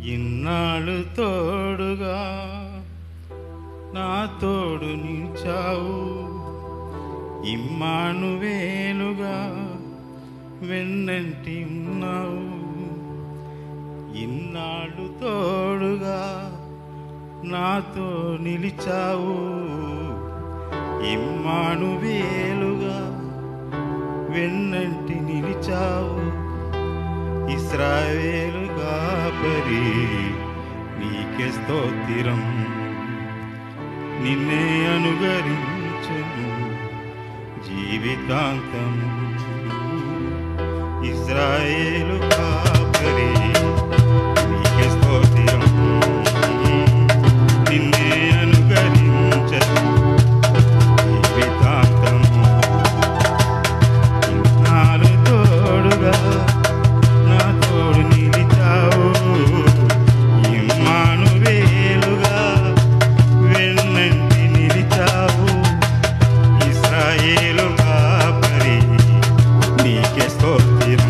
ఇన్నాళ్ళు తోడుగా నా తోడు నిలిచావు, ఇమ్మానువేలుగా వెన్నంటి ఉన్నావు. ఇన్నాళ్ళు తోడుగా నాతో నిలిచావు, ఇమ్మానువేలుగా వెన్నంటి నిలిచావు. ఇశ్రాయేలు కాపరి నీకే స్తోత్రం, నిన్నే అనుగరించెను జీవితాంతం. ఇశ్రాయేలు కాపరి నీకే స్తోత్రం, నిన్నే అనుగరించెను జీవితాంతం. నాలు తోడుగా నా తోడు నిలిచావు, ఇమ్మానువేలుగా వెన్నంటి నిలిచావు. ఇశ్రాయేలు కాపరి నీకే స్తోత్రం,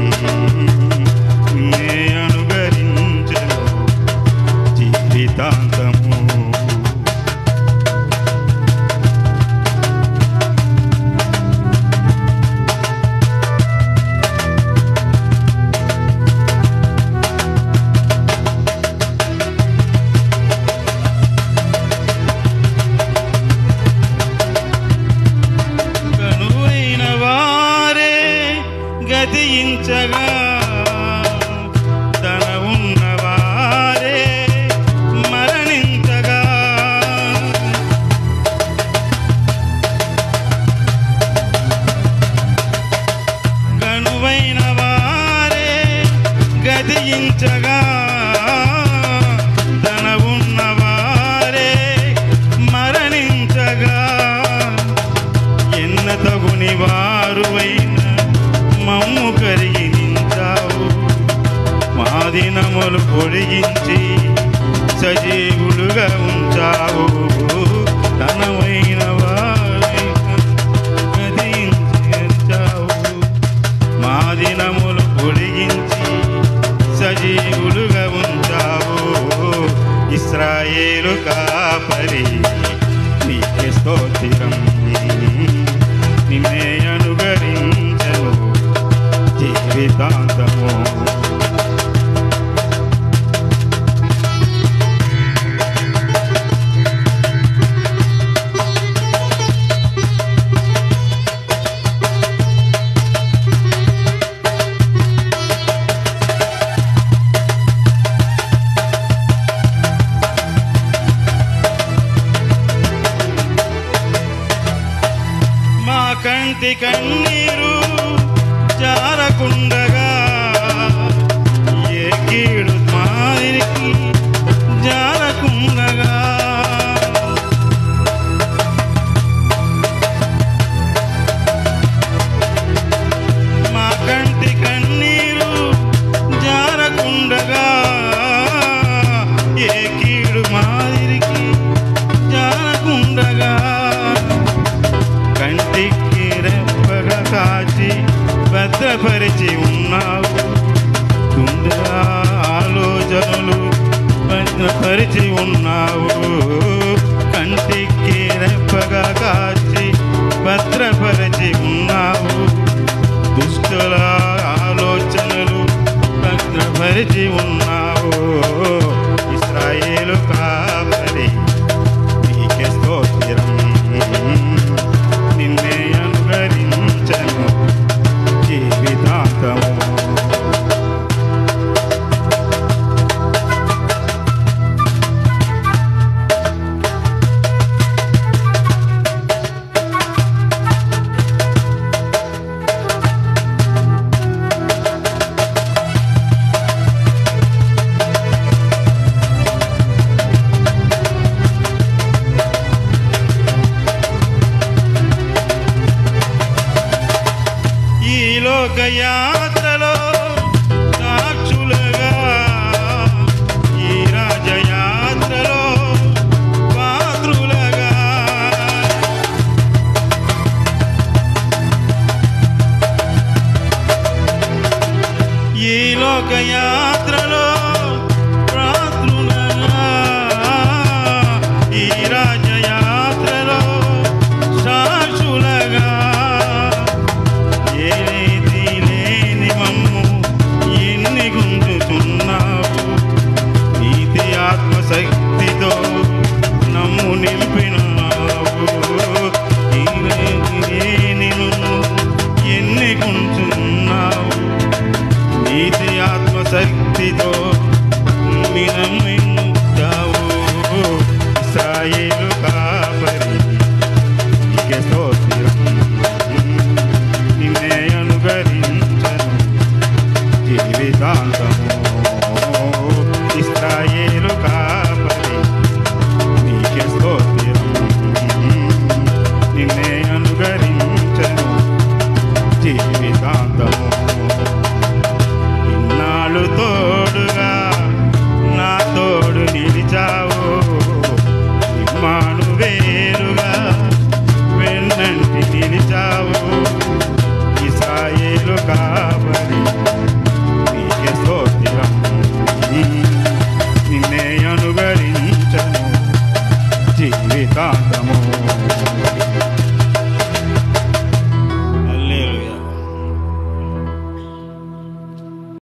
నిన్నే అనుగరించెను జీవితాంతము. గతించగా తన ఉన్నవారే మరణించగా, కనువైన వారే గతించగా తన ఉన్నవారే మరణించగా, ఎన్న తగుని వారువైన మమ్ము కరిగించావు. మా దినములు పొడిగించి సజీవులుగా ఉంచావు. ధనమైన వారైనా గతించావు. మా దినములు పొడిగించి సజీవులుగా ఉంచావు. ఇశ్రాయేలు కాపరి నీకే స్తోత్రం, నిన్నే అనుగరించెను జీవితాంతము. మా కంటి కన్నీరు జారకుండగా, ఏ కీడు మాదిరికి జారకుండగా, మా కంటి కన్నీరు జారకుండగా, ఏ కీడు మాదిరికి జారకుండగా, కంటికి రెప్పగా కాచి భద్రపరిచి ఉన్నావు. గుండె ఆలోచనలు భద్రపరిచి ఉన్నావు. కంటికి రెప్పగా కాచి భద్రపరిచి ఉన్నావు. దుష్టుల ఆలోచనలు భద్రపరిచి ఉన్నావు. ఇశ్రాయేలు కాపరి నీకే స్తోత్రం, నిన్నే అనుగరించెను జీవితాంతము. లోకయాత్రలో సాక్షులుగా, ఈ రాజయాత్రలో పాత్రులుగా, ఈ లోకయాత్రలో శక్తితో మినమించావు ఇశ్రాయేలు కాపరి నీకే స్తోత్రం నిన్నే అనుగరించను జీవితాంతము ఇశ్రాయేలు కాపరి నీకే స్తోత్రం నిన్నే అనుగరించను జీవితాంతము ఇన్నాళ్ళు తోడుగా